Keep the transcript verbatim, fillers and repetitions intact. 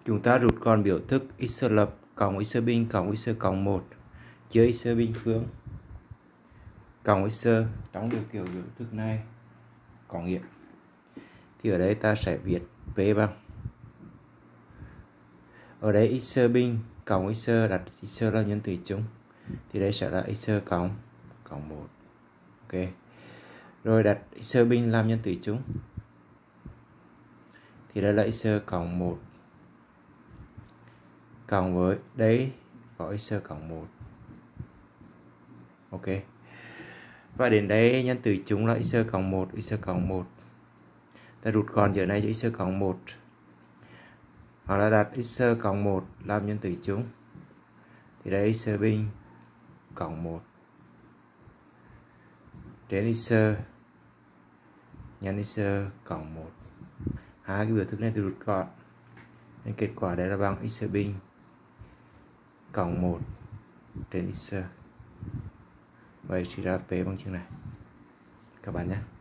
Chúng ta rút gọn biểu thức x lập cộng x bình cộng x cộng một chia x bình phương cộng x trong điều kiểu biểu thức này có nghĩa. Thì ở đây ta sẽ viết p bằng, ở đây x bình cộng x đặt x là nhân tử chung thì đây sẽ là x cộng cộng một. Ok, rồi đặt x bình làm nhân tử chung thì đây là x cộng một cộng với đây có x cộng một. Ok, và đến đây nhân tử chung là x cộng một, x cộng một. Ta rút gọn giữa này cho x cộng một, hoặc là đặt x cộng một làm nhân tử chung thì đây x bình cộng một trên x nhân x cộng một. Hai cái biểu thức này tôi rút gọn nên kết quả đây là bằng x bình cộng một trên x. Vậy chỉ ra p bằng chừng này các bạn nhé.